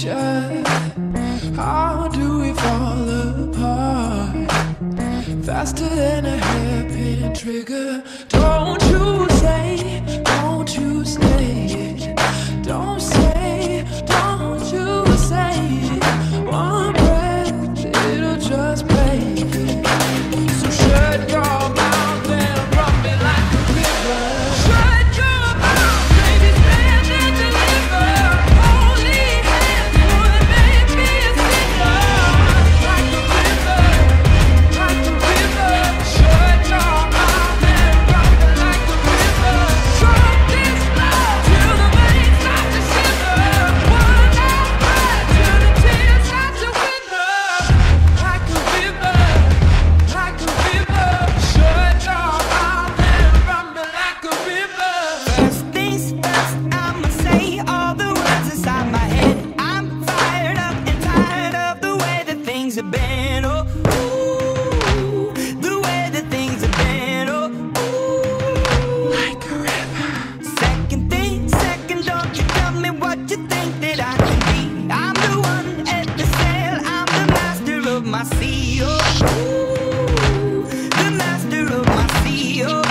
danger. How do we fall apart? Faster than a hairpin trigger. Don't you say, don't you say, don't say, don't you say. One breath, it'll just break. So shut your mouth and run me like a river. Shut your mouth, baby, stand and deliver. Only hands would make me a sinner. Like a river, like a river. Shut your mouth and run me like a river. Drop this love till the veins start to shiver. One last breath till the tears start to wither. Like a river, like a river. Shut your mouth and run me like a river. First things first, I'ma say all the words inside my head. I'm fired up and tired of the way that things have been. Oh, ooh, the way that things have been. Oh, ooh, Like a river. second thing, second, don't you tell me what you think that I can be. I'm the one at the sail, I'm the master of my sea. Oh, ooh, the master of my sea. Oh,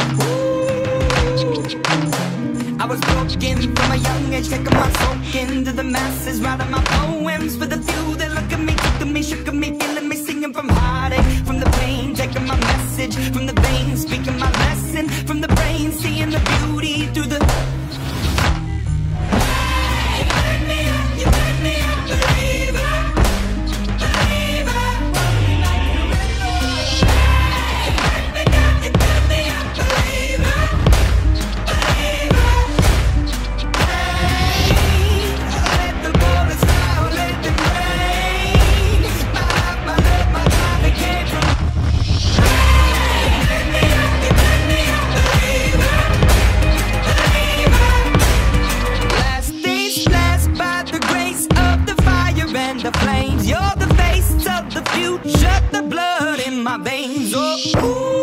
ooh. I was broken from a young age, taking my soak into the masses, writing my poems for the few that look at me, took at me, shook at me, feeling me, singing from heartache, from the pain, taking my message from the veins, speaking my lesson from the brain, seeing the beauty through the. You make me up, you make me a believer, believer. You make me a believer, believer. Let the bullets fly, let them rain. My life, my love, my life, it came from. You make me a believer, believer. Last things last, by the grace of the fire and the flames. You're the face of the future, the blood in my veins. Oh, ooh.